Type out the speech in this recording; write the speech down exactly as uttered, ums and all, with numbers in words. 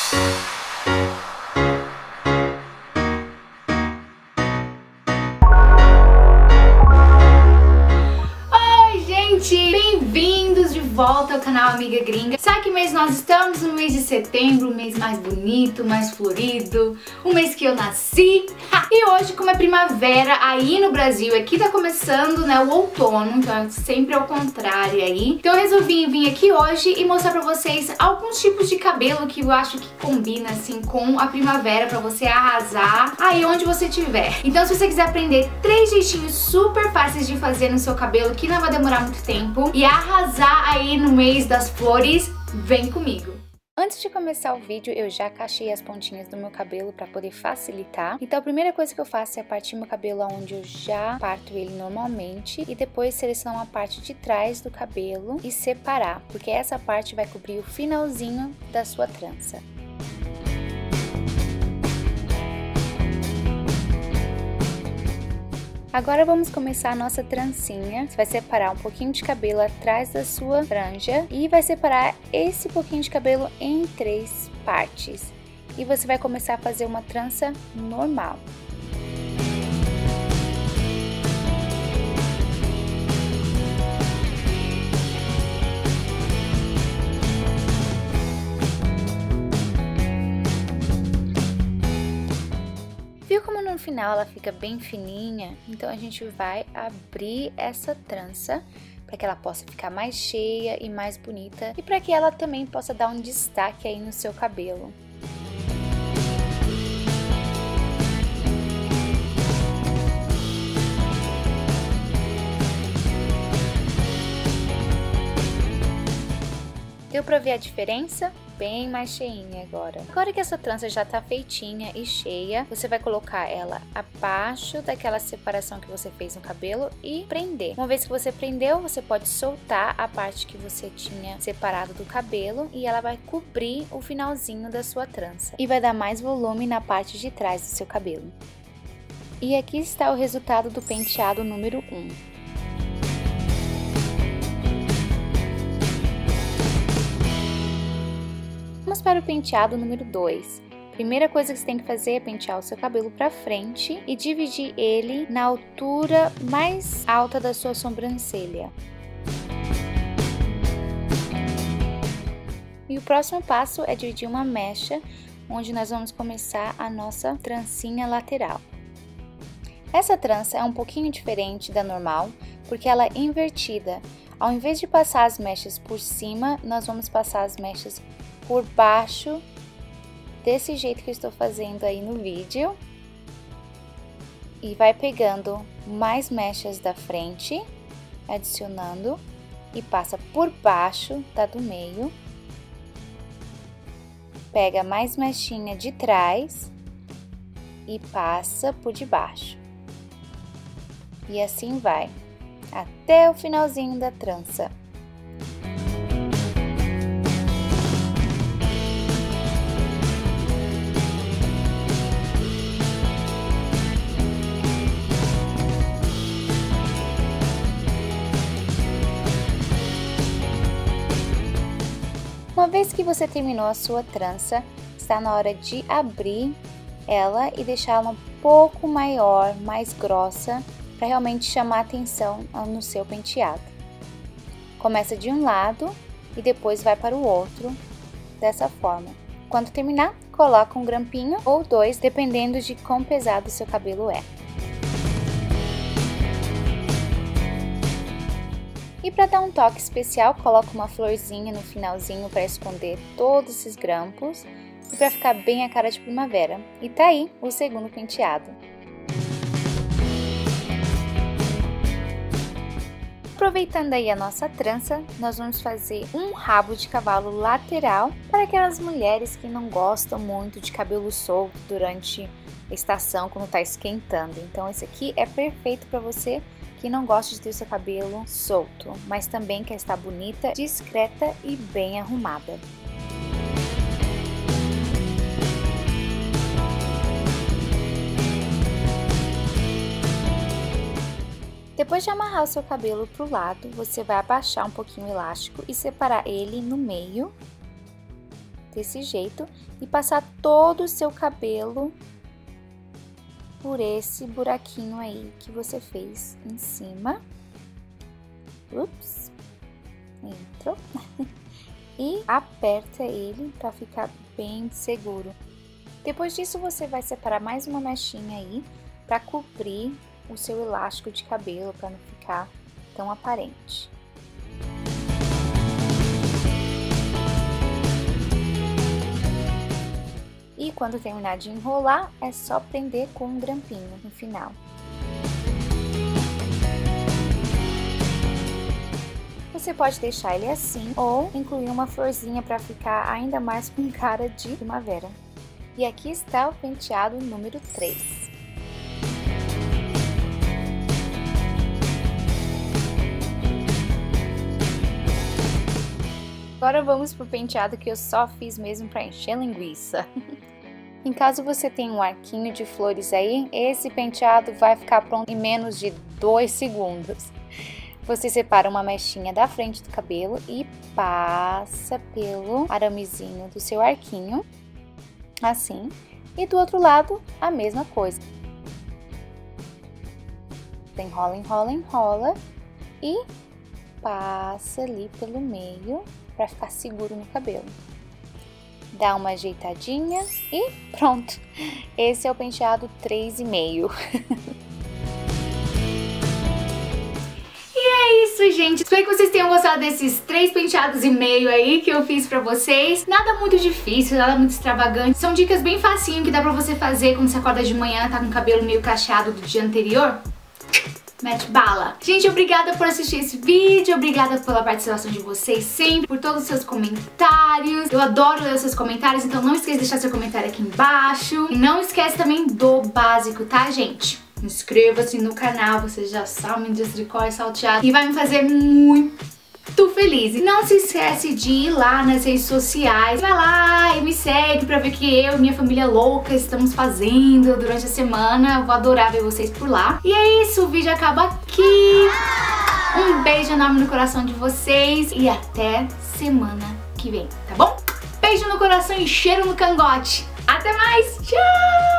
Oi, gente! Bem-vindos de volta ao canal Amiga Gringa. Sabe que mês nós estamos? No mês de setembro, o mês mais bonito, mais florido, o mês que eu nasci. Ha! E hoje, como é primavera aí no Brasil, aqui tá começando, né, o outono, então é sempre ao contrário aí. Então eu resolvi vir aqui hoje e mostrar pra vocês alguns tipos de cabelo que eu acho que combina assim com a primavera pra você arrasar aí onde você estiver. Então se você quiser aprender três jeitinhos super fáceis de fazer no seu cabelo, que não vai demorar muito tempo, e arrasar aí no mês das flores, vem comigo! Antes de começar o vídeo, eu já cachei as pontinhas do meu cabelo para poder facilitar. Então a primeira coisa que eu faço é partir meu cabelo onde eu já parto ele normalmente e depois selecionar uma parte de trás do cabelo e separar, porque essa parte vai cobrir o finalzinho da sua trança. Agora vamos começar a nossa trancinha. Você vai separar um pouquinho de cabelo atrás da sua franja e vai separar esse pouquinho de cabelo em três partes. E você vai começar a fazer uma trança normal. Viu como no final ela fica bem fininha? Então a gente vai abrir essa trança para que ela possa ficar mais cheia e mais bonita e para que ela também possa dar um destaque aí no seu cabelo. Deu pra ver a diferença? Bem mais cheinha agora. Agora que essa trança já tá feitinha e cheia, você vai colocar ela abaixo daquela separação que você fez no cabelo e prender. Uma vez que você prendeu, você pode soltar a parte que você tinha separado do cabelo e ela vai cobrir o finalzinho da sua trança. E vai dar mais volume na parte de trás do seu cabelo. E aqui está o resultado do penteado número um. Vamos para o penteado número dois. Primeira coisa que você tem que fazer é pentear o seu cabelo para frente e dividir ele na altura mais alta da sua sobrancelha. E o próximo passo é dividir uma mecha, onde nós vamos começar a nossa trancinha lateral. Essa trança é um pouquinho diferente da normal, porque ela é invertida. Ao invés de passar as mechas por cima, nós vamos passar as mechas por baixo, desse jeito que eu estou fazendo aí no vídeo. E vai pegando mais mechas da frente, adicionando, e passa por baixo da do meio. Pega mais mechinha de trás e passa por debaixo. E assim vai, até o finalzinho da trança. Uma vez que você terminou a sua trança, está na hora de abrir ela e deixá-la um pouco maior, mais grossa, para realmente chamar a atenção no seu penteado. Começa de um lado e depois vai para o outro, dessa forma. Quando terminar, coloca um grampinho ou dois, dependendo de quão pesado o seu cabelo é. E para dar um toque especial, coloca uma florzinha no finalzinho para esconder todos esses grampos e para ficar bem a cara de primavera. E tá aí o segundo penteado. Aproveitando aí a nossa trança, nós vamos fazer um rabo de cavalo lateral para aquelas mulheres que não gostam muito de cabelo solto durante a estação quando tá esquentando. Então esse aqui é perfeito para você que não gosta de ter o seu cabelo solto, mas também quer estar bonita, discreta e bem arrumada. Depois de amarrar o seu cabelo para o lado, você vai abaixar um pouquinho o elástico e separar ele no meio. desse jeito e passar todo o seu cabelo por esse buraquinho aí que você fez em cima. Ups, entrou. E aperta ele para ficar bem seguro. Depois disso, você vai separar mais uma mechinha aí para cobrir o seu elástico de cabelo, para não ficar tão aparente. E quando terminar de enrolar, é só prender com um grampinho no final. Você pode deixar ele assim ou incluir uma florzinha para ficar ainda mais com cara de primavera. E aqui está o penteado número três. Agora vamos pro penteado que eu só fiz mesmo para encher linguiça. Em caso você tenha um arquinho de flores aí, esse penteado vai ficar pronto em menos de dois segundos. Você separa uma mechinha da frente do cabelo e passa pelo aramezinho do seu arquinho, assim. E do outro lado, a mesma coisa. Enrola, enrola, enrola e passa ali pelo meio para ficar seguro no cabelo. Dá uma ajeitadinha e pronto! Esse é o penteado três e meio. Isso, gente, espero que vocês tenham gostado desses três penteados e meio aí que eu fiz pra vocês. Nada muito difícil, nada muito extravagante. São dicas bem facinho que dá pra você fazer quando você acorda de manhã, tá com o cabelo meio cacheado do dia anterior. Mete bala! Gente, obrigada por assistir esse vídeo, obrigada pela participação de vocês sempre, por todos os seus comentários. Eu adoro ler os seus comentários, então não esqueça de deixar seu comentário aqui embaixo. E não esquece também do básico, tá, gente? Inscreva-se no canal, vocês já sabem disso de cor salteado e vai me fazer muito feliz. E não se esquece de ir lá nas redes sociais, vai lá e me segue pra ver o que eu e minha família louca estamos fazendo durante a semana. Eu vou adorar ver vocês por lá. E é isso, o vídeo acaba aqui. Um beijo enorme no coração de vocês e até semana que vem, tá bom? Beijo no coração e cheiro no cangote. Até mais, tchau!